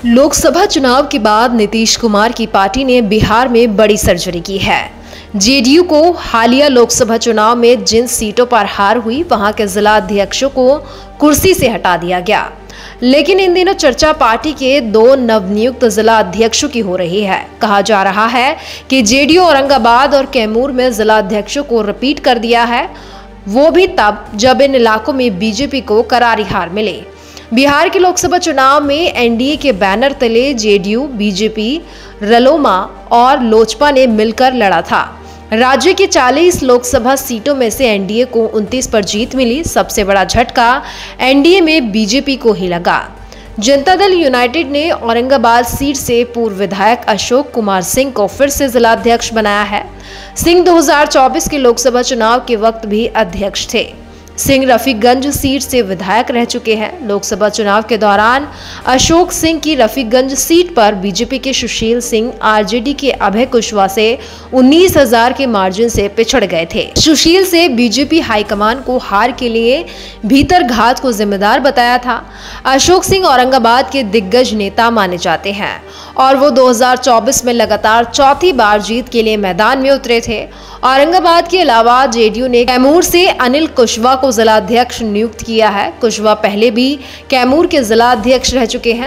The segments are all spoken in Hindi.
लोकसभा चुनाव के बाद नीतीश कुमार की पार्टी ने बिहार में बड़ी सर्जरी की है। जेडीयू को हालिया लोकसभा चुनाव में जिन सीटों पर हार हुई, वहां के जिला अध्यक्षों को कुर्सी से हटा दिया गया। लेकिन इन दिनों चर्चा पार्टी के दो नवनियुक्त जिला अध्यक्षों की हो रही है। कहा जा रहा है कि जेडीयू औरंगाबाद और कैमूर में जिला अध्यक्षों को रिपीट कर दिया है, वो भी तब जब इन इलाकों में बीजेपी को करारी हार मिले। बिहार के लोकसभा चुनाव में एनडीए के बैनर तले जेडीयू, बीजेपी, रलोमा और लोजपा ने मिलकर लड़ा था। राज्य की 40 लोकसभा सीटों में से एनडीए को 29 पर जीत मिली। सबसे बड़ा झटका एनडीए में बीजेपी को ही लगा। जनता दल यूनाइटेड ने औरंगाबाद सीट से पूर्व विधायक अशोक कुमार सिंह को फिर से जिलाध्यक्ष बनाया है। सिंह 2024 के लोकसभा चुनाव के वक्त भी अध्यक्ष थे। सिंह रफीगंज सीट से विधायक रह चुके हैं। लोकसभा चुनाव के दौरान अशोक सिंह की रफीगंज सीट पर बीजेपी के सुशील सिंह आरजेडी के अभय कुशवाहा से 19,000 के मार्जिन से पिछड़ गए थे। सुशील से बीजेपी हाईकमान को हार के लिए भीतर घात को जिम्मेदार बताया था। अशोक सिंह औरंगाबाद के दिग्गज नेता माने जाते हैं और वो 2024 में लगातार चौथी बार जीत के लिए मैदान में उतरे थे। औरंगाबाद के अलावा जेडीयू ने कैमूर से अनिल कुशवाहा को जिलाध्यक्ष नियुक्त किया है। कुशवाहा पहले भी कैमूर के जिलाध्यक्ष रह चुके हैं।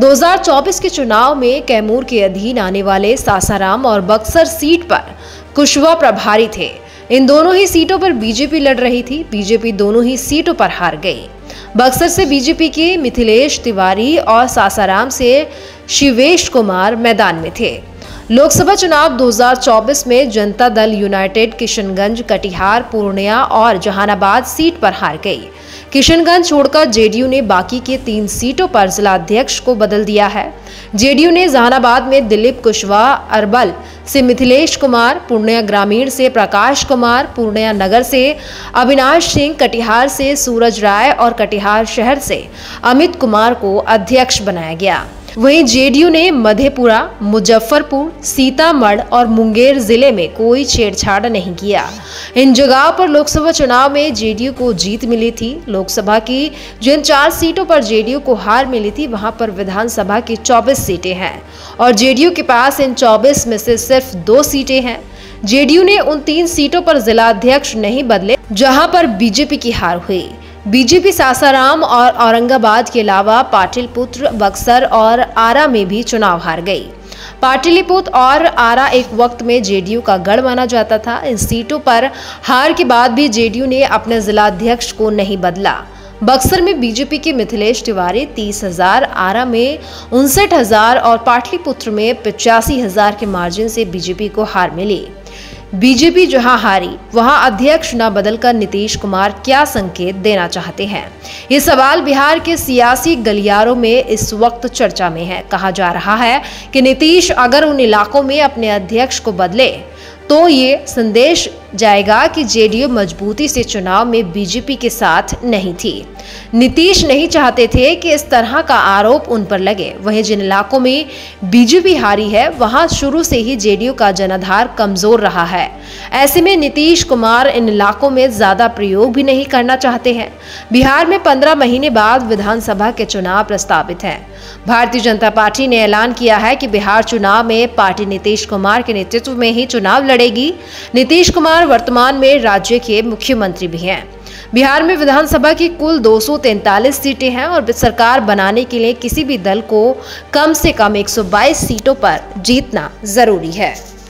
2024 के चुनाव में कैमूर के अधीन आने वाले सासाराम और बक्सर सीट पर कुशवाहा प्रभारी थे। इन दोनों ही सीटों पर बीजेपी लड़ रही थी। बीजेपी दोनों ही सीटों पर हार गई। बक्सर से बीजेपी के मिथिलेश तिवारी और सासाराम से शिवेश कुमार मैदान में थे। लोकसभा चुनाव 2024 में जनता दल यूनाइटेड किशनगंज, कटिहार, पूर्णिया और जहानाबाद सीट पर हार गई। किशनगंज छोड़कर जेडीयू ने बाकी के 3 सीटों पर जिलाध्यक्ष को बदल दिया है। जेडीयू ने जहानाबाद में दिलीप कुशवाहा, अरबल से मिथिलेश कुमार, पूर्णिया ग्रामीण से प्रकाश कुमार, पूर्णिया नगर से अविनाश सिंह, कटिहार से सूरज राय और कटिहार शहर से अमित कुमार को अध्यक्ष बनाया गया। वहीं जेडीयू ने मधेपुरा, मुजफ्फरपुर, सीतामढ़ और मुंगेर जिले में कोई छेड़छाड़ नहीं किया। इन जगहों पर लोकसभा चुनाव में जेडीयू को जीत मिली थी। लोकसभा की जिन 4 सीटों पर जेडीयू को हार मिली थी, वहां पर विधानसभा की 24 सीटें हैं और जेडीयू के पास इन 24 में से सिर्फ 2 सीटें हैं। जेडीयू ने उन 3 सीटों पर जिलाध्यक्ष नहीं बदले जहां पर बीजेपी की हार हुई। बीजेपी सासाराम और औरंगाबाद के अलावा पाटलिपुत्र, बक्सर और आरा में भी चुनाव हार गई। पाटलिपुत्र और आरा एक वक्त में जेडीयू का गढ़ माना जाता था। इन सीटों पर हार के बाद भी जेडीयू ने अपने जिलाध्यक्ष को नहीं बदला। बक्सर में बीजेपी के मिथिलेश तिवारी 30,000, आरा में 59,000 और पाटलिपुत्र में 85,000 के मार्जिन से बीजेपी को हार मिली। बीजेपी जहां हारी, वहां अध्यक्ष न बदलकर नीतीश कुमार क्या संकेत देना चाहते हैं? ये सवाल बिहार के सियासी गलियारों में इस वक्त चर्चा में है। कहा जा रहा है कि नीतीश अगर उन इलाकों में अपने अध्यक्ष को बदले तो ये संदेश जाएगा कि जेडीयू मजबूती से चुनाव में बीजेपी के साथ नहीं थी। नीतीश नहीं चाहते थे कि इस तरह का आरोप उन पर लगे। वहीं जिन इलाकों में बीजेपी हारी है, वहां शुरू से ही जेडीयू का जनाधार कमजोर रहा है। ऐसे में नीतीश कुमार इन इलाकों में ज्यादा प्रयोग भी नहीं करना चाहते हैं। बिहार में 15 महीने बाद विधानसभा के चुनाव प्रस्तावित हैं। भारतीय जनता पार्टी ने ऐलान किया है कि बिहार चुनाव में पार्टी नीतीश कुमार के नेतृत्व में ही चुनाव लड़ेगी। नीतीश कुमार वर्तमान में राज्य के मुख्यमंत्री भी हैं। बिहार में विधानसभा की कुल 243 सीटें हैं और सरकार बनाने के लिए किसी भी दल को कम से कम 122 सीटों पर जीतना जरूरी है।